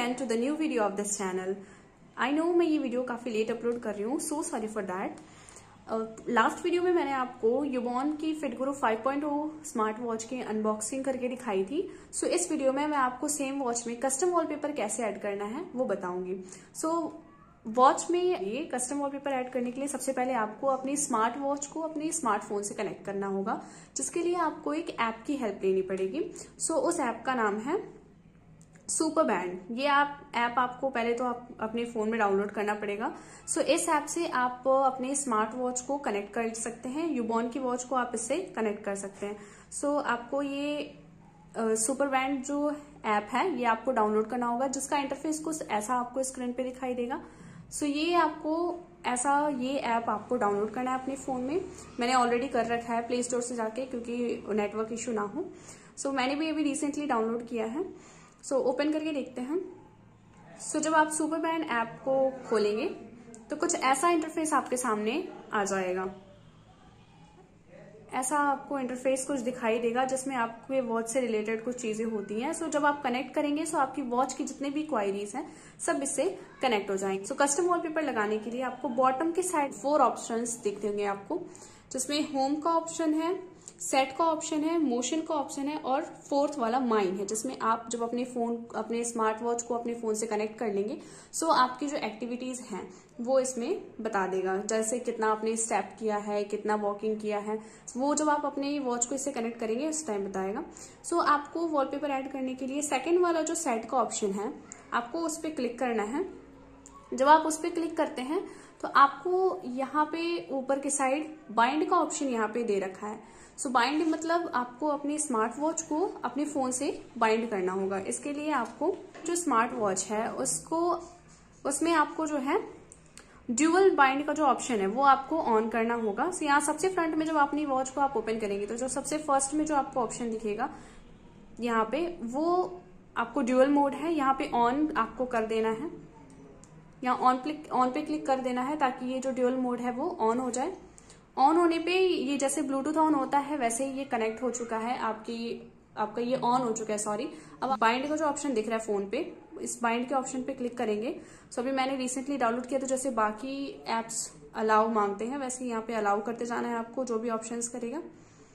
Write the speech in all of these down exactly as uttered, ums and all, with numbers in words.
Again to the new video of this channel. I know मैं ये video काफी late upload कर रही हूँ, so sorry for that. Last video में मैंने आपको यूबॉन की FitGuru five point o smart watch की अनबॉक्सिंग करके दिखाई थी। सो so, इस वीडियो में मैं आपको सेम वॉच में कस्टम वॉलपेपर कैसे ऐड करना है वो बताऊंगी। सो so, वॉच में ये कस्टम वॉलपेपर ऐड करने के लिए सबसे पहले आपको अपनी स्मार्ट वॉच को अपने स्मार्टफोन से कनेक्ट करना होगा, जिसके लिए आपको एक ऐप की हेल्प लेनी पड़ेगी। सो so, उस ऐप का नाम है सुपर बैंड। ये आप ऐप आपको पहले तो आप अपने फोन में डाउनलोड करना पड़ेगा। सो so, इस ऐप से आप अपने स्मार्ट वॉच को कनेक्ट कर सकते हैं, यूबॉन की वॉच को आप इससे कनेक्ट कर सकते हैं। सो so, आपको ये सुपर बैंड जो ऐप है ये आपको डाउनलोड करना होगा, जिसका इंटरफेस कुछ ऐसा आपको स्क्रीन पे दिखाई देगा। सो so, ये आपको ऐसा ये ऐप आपको डाउनलोड करना है अपने फोन में। मैंने ऑलरेडी कर रखा है प्ले स्टोर से जाके, क्योंकि नेटवर्क इश्यू ना हो। सो so, मैंने भी अभी रिसेंटली डाउनलोड किया है। सो so, ओपन करके देखते हैं। सो so, जब आप सुपर बैंड ऐप को खोलेंगे तो कुछ ऐसा इंटरफेस आपके सामने आ जाएगा। ऐसा आपको इंटरफेस कुछ दिखाई देगा जिसमें आपके वॉच से रिलेटेड कुछ चीजें होती हैं। सो so, जब आप कनेक्ट करेंगे सो so आपकी वॉच की जितने भी क्वायरीज हैं सब इससे कनेक्ट हो जाएंगे। सो कस्टम वॉलपेपर लगाने के लिए आपको बॉटम के साइड फोर ऑप्शंस दिखते होंगे आपको, जिसमें होम का ऑप्शन है, सेट का ऑप्शन है, मोशन का ऑप्शन है और फोर्थ वाला माइन है, जिसमें आप जब अपने फोन अपने स्मार्ट वॉच को अपने फोन से कनेक्ट कर लेंगे सो आपकी जो एक्टिविटीज हैं वो इसमें बता देगा। जैसे कितना आपने स्टेप किया है, कितना वॉकिंग किया है, वो जब आप अपने वॉच को इससे कनेक्ट करेंगे उस टाइम बताएगा। सो आपको वॉलपेपर ऐड करने के लिए सेकेंड वाला जो सेट का ऑप्शन है आपको उस पर क्लिक करना है। जब आप उस पर क्लिक करते हैं तो आपको यहाँ पे ऊपर के साइड बाइंड का ऑप्शन यहाँ पे दे रखा है। सो so, बाइंड मतलब आपको अपनी स्मार्ट वॉच को अपने फोन से बाइंड करना होगा। इसके लिए आपको जो स्मार्ट वॉच है उसको उसमें आपको जो है ड्यूअल बाइंड का जो ऑप्शन है वो आपको ऑन करना होगा। सो so, यहाँ सबसे फ्रंट में जब अपनी वॉच को आप ओपन करेंगे तो जो सबसे फर्स्ट में जो आपको ऑप्शन दिखेगा यहाँ पे वो आपको ड्यूअल मोड है, यहाँ पे ऑन आपको कर देना है। यहाँ ऑन क्लिक ऑन पे क्लिक कर देना है ताकि ये जो ड्यूअल मोड है वो ऑन हो जाए। ऑन होने पे ये जैसे ब्लूटूथ ऑन होता है वैसे ही ये कनेक्ट हो चुका है, आपकी आपका ये ऑन हो चुका है सॉरी। अब बाइंड का जो ऑप्शन दिख रहा है फोन पे, इस बाइंड के ऑप्शन पे क्लिक करेंगे। सो अभी मैंने रिसेंटली डाउनलोड किया तो जैसे बाकी एप्स अलाउ मांगते हैं वैसे यहाँ पे अलाउ करते जाना है आपको, जो भी ऑप्शंस करेगा।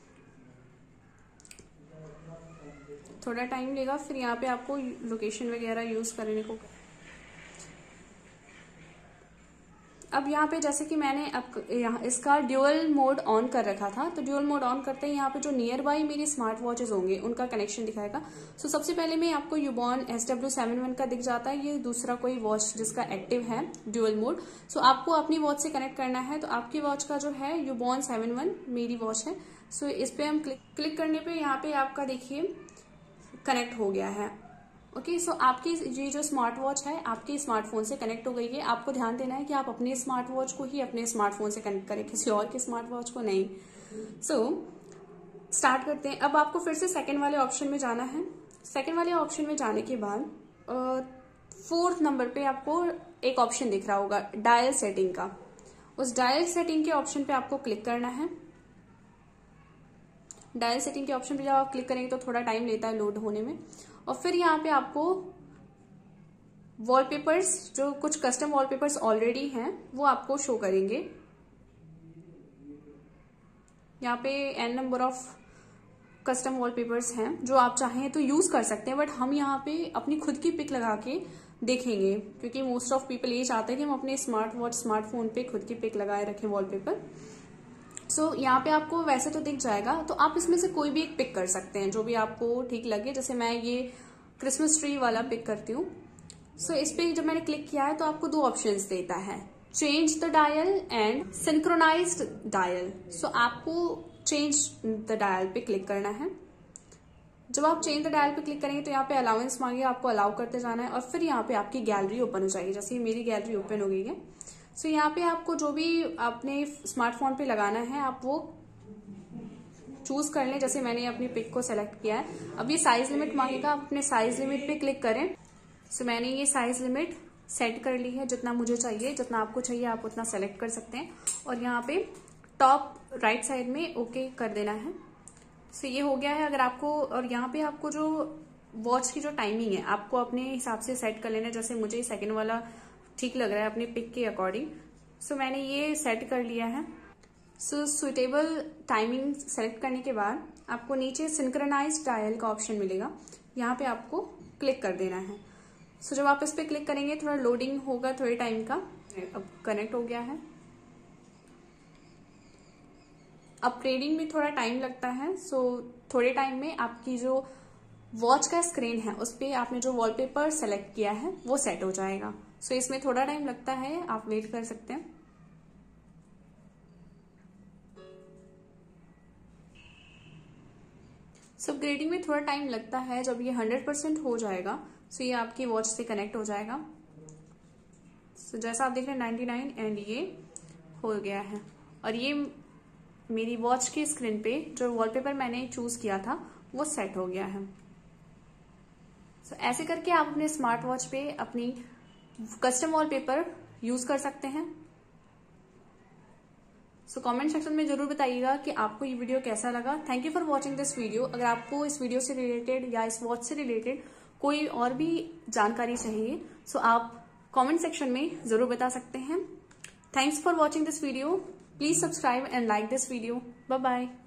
थोड़ा टाइम लेगा, फिर यहाँ पे आपको लोकेशन वगैरह यूज करने को। अब यहाँ पे जैसे कि मैंने अब यहाँ इसका ड्यूअल मोड ऑन कर रखा था, तो ड्यूअल मोड ऑन करते ही यहाँ पे जो नियर बाई मेरे स्मार्ट वॉचेस होंगे उनका कनेक्शन दिखाएगा। सो सबसे पहले में आपको Ubon S W seven one का दिख जाता है, ये दूसरा कोई वॉच जिसका एक्टिव है ड्यूअल मोड। सो आपको अपनी वॉच से कनेक्ट करना है, तो आपकी वॉच का जो है यूबॉन सेवन वन मेरी वॉच है। सो इस पे हम क्लिक क्लिक करने पे यहाँ पे आपका देखिए कनेक्ट हो गया है। ओके okay, सो so आपकी ये जो स्मार्ट वॉच है आपके स्मार्टफोन से कनेक्ट हो गई है। आपको ध्यान देना है कि आप अपने स्मार्ट वॉच को ही अपने स्मार्टफोन से कनेक्ट करें, किसी और के स्मार्ट वॉच को नहीं। सो so, स्टार्ट करते हैं। अब आपको फिर से सेकंड वाले ऑप्शन में जाना है। सेकंड वाले ऑप्शन में जाने के बाद फोर्थ नंबर पे आपको एक ऑप्शन दिख रहा होगा डायल सेटिंग का। उस डायल सेटिंग के ऑप्शन पे आपको क्लिक करना है। डायल सेटिंग के ऑप्शन पे जब आप क्लिक करेंगे तो थोड़ा टाइम लेता है लोड होने में, और फिर यहाँ पे आपको वॉलपेपर्स, जो कुछ कस्टम वॉलपेपर्स ऑलरेडी हैं वो आपको शो करेंगे। यहाँ पे an number of custom wallpapers हैं जो आप चाहें तो यूज कर सकते हैं, बट हम यहाँ पे अपनी खुद की पिक लगा के देखेंगे, क्योंकि मोस्ट ऑफ पीपल ये चाहते हैं कि हम अपने स्मार्ट वॉच स्मार्टफोन पे खुद की पिक लगाए रखें वॉलपेपर। सो so, यहाँ पे आपको वैसे तो दिख जाएगा, तो आप इसमें से कोई भी एक पिक कर सकते हैं जो भी आपको ठीक लगे। जैसे मैं ये क्रिसमस ट्री वाला पिक करती हूँ। सो so, इस पे जब मैंने क्लिक किया है तो आपको दो ऑप्शंस देता है, change the dial and synchronized dial. So आपको चेंज द डायल पे क्लिक करना है। जब आप चेंज द डायल पे क्लिक करेंगे तो यहाँ पे अलाउंस मांगे, आपको अलाउ करते जाना है और फिर यहाँ पे आपकी गैलरी ओपन हो जाएगी। जैसे मेरी गैलरी ओपन हो गई है। सो so, यहाँ पे आपको जो भी अपने स्मार्टफोन पे लगाना है आप वो चूज कर लें। जैसे मैंने अपनी पिक को सेलेक्ट किया है। अब ये साइज लिमिट मांगेगा, आप अपने साइज लिमिट पे क्लिक करें। सो so, मैंने ये साइज लिमिट सेट कर ली है, जितना मुझे चाहिए, जितना आपको चाहिए आप उतना सेलेक्ट कर सकते हैं और यहाँ पे टॉप राइट साइड में ओके कर देना है। सो so, ये हो गया है। अगर आपको, और यहाँ पे आपको जो वॉच की जो टाइमिंग है आपको अपने हिसाब से सेट कर लेना है। जैसे मुझे सेकंड वाला ठीक लग रहा है अपने पिक के अकॉर्डिंग, सो so, मैंने ये सेट कर लिया है। सो सुटेबल टाइमिंग सेलेक्ट करने के बाद आपको नीचे सिंक्रोनाइज डायल का ऑप्शन मिलेगा, यहाँ पे आपको क्लिक कर देना है। सो so, जब आप इस पे क्लिक करेंगे थोड़ा लोडिंग होगा थोड़े टाइम का। अब कनेक्ट हो गया है। अपग्रेडिंग में थोड़ा टाइम लगता है, सो so, थोड़े टाइम में आपकी जो वॉच का स्क्रीन है उस पर आपने जो वॉलपेपर सेलेक्ट किया है वो सेट हो जाएगा। सो so, इसमें थोड़ा टाइम लगता है, आप वेट कर सकते हैं। सो so, ग्रेडिंग में थोड़ा टाइम लगता है। जब ये हंड्रेड परसेंट हो जाएगा सो so ये आपकी वॉच से कनेक्ट हो जाएगा। सो so, जैसा आप देख रहे हैं नाइन्टी नाइन एंड ये हो गया है। और ये मेरी वॉच की स्क्रीन पे जो वॉलपेपर मैंने चूज किया था वो सेट हो गया है। सो so, ऐसे करके आप अपने स्मार्ट वॉच पे अपनी कस्टम वॉलपेपर यूज कर सकते हैं। सो कमेंट सेक्शन में जरूर बताइएगा कि आपको ये वीडियो कैसा लगा। Thank you for watching this video. अगर आपको इस वीडियो से रिलेटेड या इस वॉच से रिलेटेड कोई और भी जानकारी चाहिए सो आप कमेंट सेक्शन में जरूर बता सकते हैं। Thanks for watching this video. Please subscribe and like this video. Bye bye.